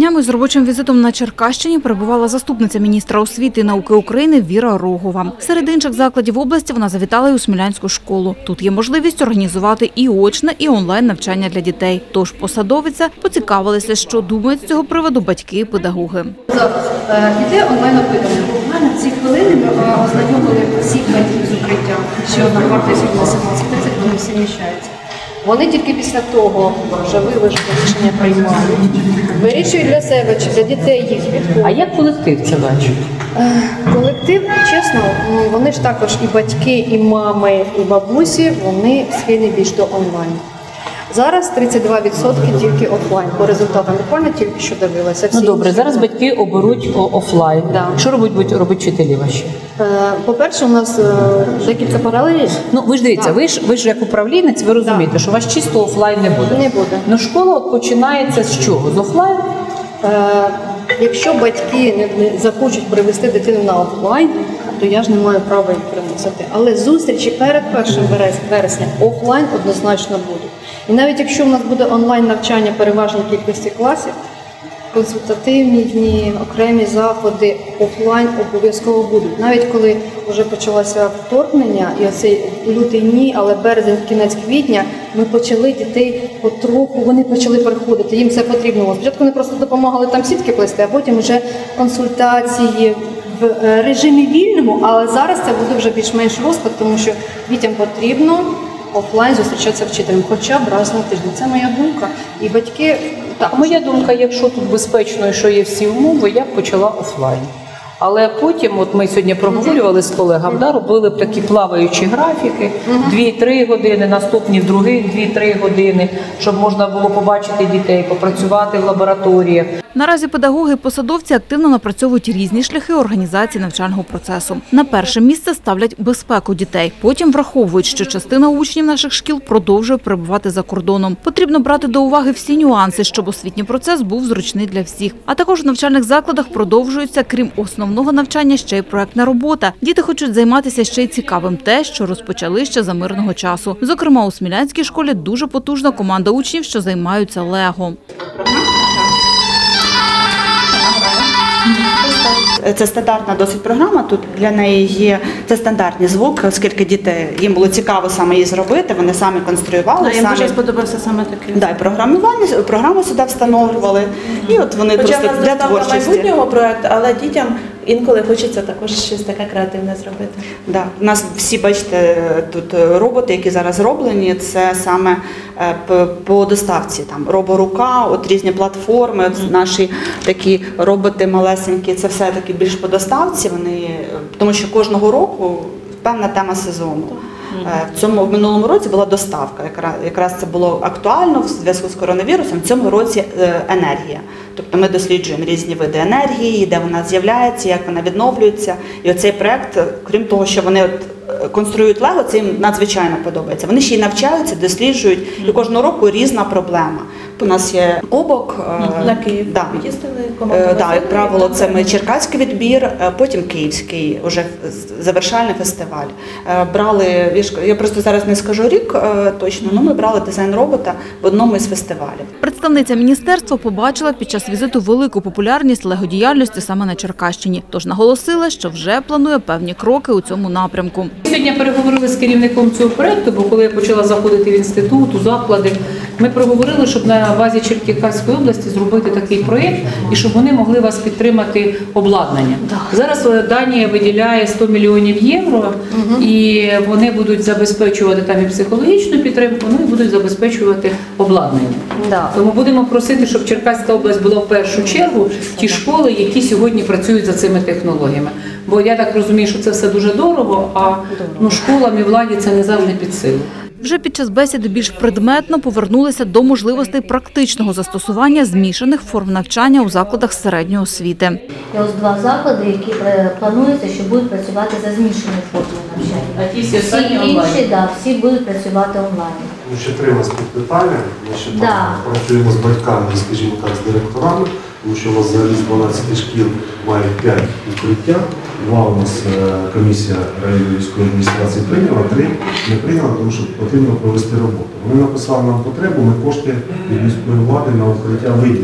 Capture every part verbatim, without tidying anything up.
Днями з робочим візитом на Черкащині перебувала заступниця міністра освіти і науки України Віра Рогова. Серед інших закладів області вона завітала й у Смілянську школу. Тут є можливість організувати і очне, і онлайн-навчання для дітей. Тож посадовиця поцікавилася, що думають з цього приводу батьки і педагоги. Зараз іде онлайн-опитування. Буквально в ці хвилини ми ознайомили всіх батьків з укриттям. Ще одна партія сьогодні сімнадцять тридцять, вони всі вміщаються. Вони тільки після того вже виважені рішення приймають, вирішують для себе чи для дітей їх відходять. А як колектив це бачить? Колектив, чесно, вони ж також і батьки, і мами, і бабусі, вони схильні більш до онлайн. Зараз тридцять два відсотки тільки офлайн. По результатам буквально тільки що дивилася. Всі ну добре, зараз батьки оберуть офлайн. Да. Що робить, робить вчителі ваші? По-перше, у нас декілька паралелей. Ну, ви ж дивіться, да. ви ж ви ж як управлінець, ви розумієте, да. що у вас чисто офлайн не буде. Не буде. Ну, школа от починається з чого? З офлайн? Е, якщо батьки не, не захочуть привести дитину на офлайн, то я ж не маю права їх примусити. Але зустрічі перед першим вересня офлайн однозначно будуть. І навіть якщо в нас буде онлайн-навчання переважній кількості класів, консультативні дні, окремі заходи офлайн обов'язково будуть. Навіть коли вже почалося вторгнення, і оцей лютий ні, але березень, кінець квітня, ми почали дітей потроху, вони почали переходити, їм це потрібно. Спочатку вони просто допомагали там сітки плести, а потім вже консультації в режимі вільному, але зараз це буде вже більш-менш розклад, тому що дітям потрібно офлайн зустрічатися вчителем, хоча б раз на тиждень. Це моя думка. І батьки... Так, моя думка, якщо тут безпечно і що є всі умови, я б почала офлайн. Але потім, от ми сьогодні проговорювали з колегами, да, робили б такі плаваючі графіки, дві-три години, наступні в других дві-три години, щоб можна було побачити дітей, попрацювати в лабораторіях. Наразі педагоги і посадовці активно напрацьовують різні шляхи організації навчального процесу. На перше місце ставлять безпеку дітей. Потім враховують, що частина учнів наших шкіл продовжує перебувати за кордоном. Потрібно брати до уваги всі нюанси, щоб освітній процес був зручний для всіх. А також в навчальних закладах продовжується, крім основного навчання, ще й проектна робота. Діти хочуть займатися ще й цікавим те, що розпочали ще за мирного часу. Зокрема, у Смілянській школі дуже потужна команда учнів, що займаються лего. Це стандартна досить програма, тут для неї є це стандартні звуки, оскільки діти, їм було цікаво саме її зробити, вони самі конструювали. А їм дуже сподобався саме такий. Да, і програмування, програму сюди встановлювали, і от вони Хоча просто для творчості. Хоча майбутнього проєкту, але дітям інколи хочеться також щось таке креативне зробити. Да, у нас всі, бачите, тут роботи, які зараз зроблені, це саме по доставці, там роборука, от різні платформи, от наші такі роботи малесенькі, це все таки більш по доставці, вони, тому що кожного року певна тема сезону. В цьому в минулому році була доставка, якраз, якраз це було актуально в зв'язку з коронавірусом, в цьому році енергія. Тобто ми досліджуємо різні види енергії, де вона з'являється, як вона відновлюється. І оцей проєкт, крім того, що вони от конструюють лего, це їм надзвичайно подобається. Вони ще й навчаються, досліджують, і кожного року різна проблема. У нас є кубок. На Київ да. їздили команду? Так, да, як правило, це ми черкаський відбір, потім київський, вже завершальний фестиваль. Брали, я просто зараз не скажу рік точно, але ми брали дизайн робота в одному із фестивалів. Представниця міністерства побачила під час візиту велику популярність лего-діяльності саме на Черкащині. Тож наголосила, що вже планує певні кроки у цьому напрямку. Сьогодні переговорили з керівником цього проєкту, бо коли я почала заходити в інститут, у заклади, ми проговорили, щоб на базі Черкаської області зробити такий проєкт і щоб вони могли вас підтримати обладнання. Зараз Данія виділяє сто мільйонів євро, угу. і вони будуть забезпечувати там і психологічну підтримку, ну і будуть забезпечувати обладнання. Да. Тому будемо просити, щоб Черкаська область була в першу чергу ті школи, які сьогодні працюють за цими технологіями. Бо я так розумію, що це все дуже дорого, а ну, школам і владі це не завжди під силу. Вже під час бесіди більш предметно повернулися до можливостей практичного застосування змішаних форм навчання у закладах середньої освіти. Є ось два заклади, які планується, що будуть працювати за змішаною формою навчання. А ті всі всі інші, да, всі будуть працювати онлайн. Ще три у нас питання. Ми ще да. працюємо з батьками, скажімо так, з директорами, тому що у нас взагалі з дванадцяти шкіл має п'ять укриття. Два у нас комісія районної військової адміністрації прийняла, три не прийняла, тому що потрібно провести роботу. Вони написали нам потребу, ми кошти від міської влади на укриття виділили.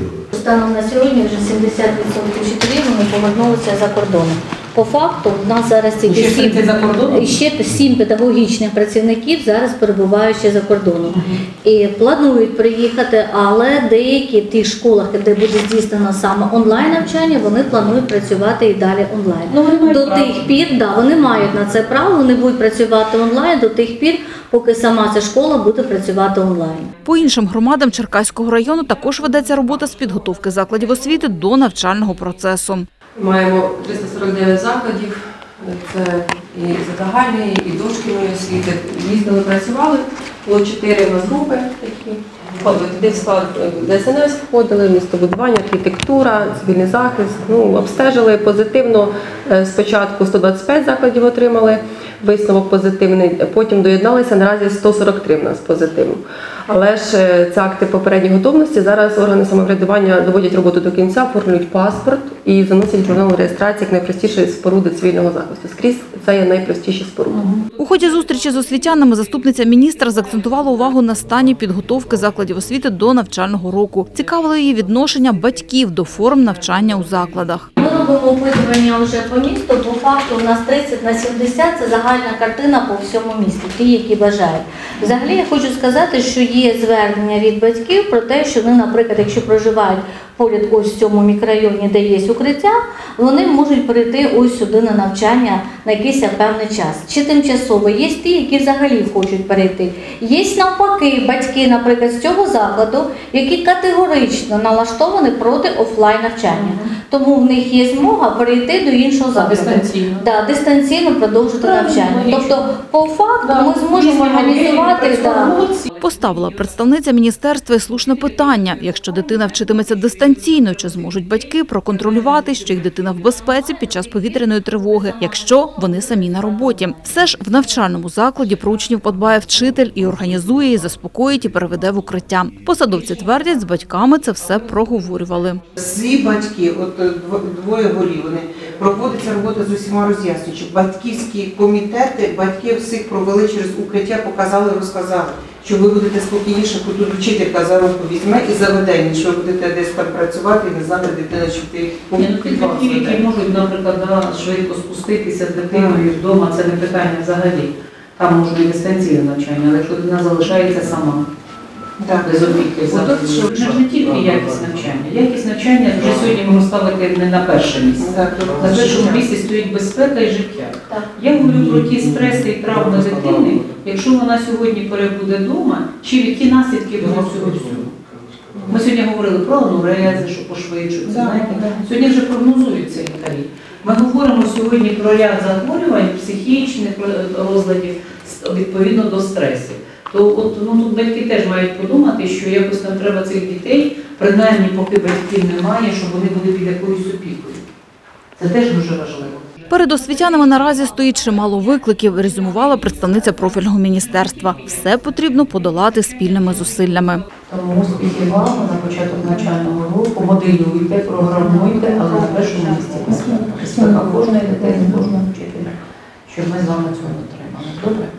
станом на сьогодні вже сімдесят відсотків вчителів вони повернулися за кордоном. По факту у нас зараз тільки Ще сім, за кордоном? ще сім педагогічних працівників зараз перебувають ще за кордоном. І планують приїхати, але деякі в тих школах, де буде здійснено саме онлайн навчання, вони планують працювати і далі онлайн. Ну, вони мають до право. тих пір, да, вони мають на це право, вони будуть працювати онлайн до тих пір, поки сама ця школа буде працювати онлайн. По іншим громадам Черкаського району також ведеться робота з підготовки закладів освіти до навчального процесу. Маємо триста сорок дев'ять закладів, це і загальної, і дошкільної освіти. Їздили, працювали, було чотири у нас групи такі. Туди в склад Д С Н С входили, містобудування, архітектура, цивільний захист. Ну, обстежили позитивно. Спочатку сто двадцять п'ять закладів отримали, висновок позитивний, потім доєдналися, наразі сто сорок три в нас позитивно. Але ж це акти попередньої готовності. Зараз органи самоврядування доводять роботу до кінця, оформлюють паспорт і заносять в журнал реєстрації як найпростіші споруди цивільного захисту. Скрізь це є найпростіші споруди. У ході зустрічі з освітянами заступниця міністра заакцентувала увагу на стані підготовки закладів освіти до навчального року. Цікавило її відношення батьків до форм навчання у закладах. Ми робимо опитування вже по місту, по факту у нас тридцять на сімдесят – це загальна картина по всьому місту, ті, які бажають. Взагалі я хочу сказати, що є звернення від батьків про те, що вони, наприклад, якщо проживають поряд ось в цьому мікрорайоні, де є укриття, вони можуть перейти ось сюди на навчання на якийсь певний час. Чи тимчасово. Є ті, які взагалі хочуть перейти. Є навпаки батьки, наприклад, з цього закладу, які категорично налаштовані проти офлайн навчання. Тому в них є змога перейти до іншого закладу. Дистанційно. Да, дистанційно продовжити навчання. Тобто, по факту ми зможемо організувати. Да. Поставила представниця міністерства і слушне питання. Якщо дитина вчитиметься дистанційно, чи зможуть батьки проконтролювати, що їх дитина в безпеці під час повітряної тривоги, якщо вони самі на роботі? Все ж в навчальному закладі про учнів подбає вчитель і організує, і заспокоїть, і переведе в укриття. Посадовці твердять, з батьками це все проговорювали. Всі батьки, от дво- двоє голів, вони проводиться робота з усіма роз'яснюючи. Батьківські комітети, батьки всіх провели через укриття, показали, розказали, що ви будете спокійніше, коли тут вчителька за руку візьме і заведе, ніж ви будете десь там працювати і не знати дитина, що ти Ні, ну, ті батьки, які можуть, наприклад, да, швидко спуститися з дитиною вдома, це не питання взагалі. Там може і дистанційне навчання, але якщо дитина залишається сама, Так. без опіки, Отут що? це ж не тільки якість навчання. Якість навчання вже сьогодні можна ставити не на перше місце. Так, На першому місці стоїть безпека і життя. Так. Я говорю про ті стреси і травми дитини, якщо вона сьогодні перебуде вдома, чи які наслідки будуть цього всього. Ми сьогодні говорили про анурези, що пошвидшуються. Да, знаєте. да. Сьогодні вже прогнозуються лікарі. Ми говоримо сьогодні про ряд захворювань, психічних розладів відповідно до стресів. То от, ну, тут батьки теж мають подумати, що якось нам треба цих дітей, принаймні поки батьків немає, щоб вони були під якоюсь опікою. Це теж дуже важливо. Перед освітянами наразі стоїть чимало викликів, резюмувала представниця профільного міністерства. Все потрібно подолати спільними зусиллями. Тому успіхів вам на початок навчального року, моделюйте, програмуйте, але на першому місці безпека. Безпека кожної дитини, кожного вчителя, щоб ми з вами цього отримали. Добре?